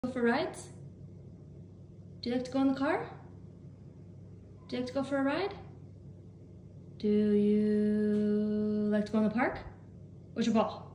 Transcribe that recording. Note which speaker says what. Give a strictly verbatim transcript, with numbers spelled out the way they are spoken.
Speaker 1: Go for rides? Do you like to go in the car? Do you like to go for a ride? Do you like to go in the park? Where's your ball?